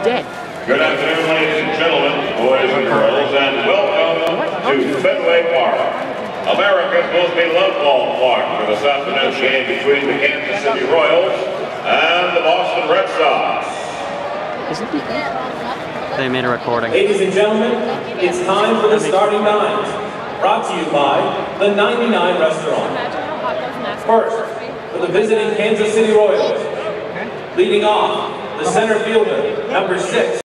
dead. Good afternoon, ladies and gentlemen, boys and girls, and welcome to Fenway Park, America's most beloved ballpark for this afternoon's game between the Kansas City Royals and the Boston Red Sox. Isn't he? They made a recording. Ladies and gentlemen, it's time for the starting nines. Brought to you by the 99 Restaurant. First, for the visiting Kansas City Royals, leading off, the center fielder, number 6.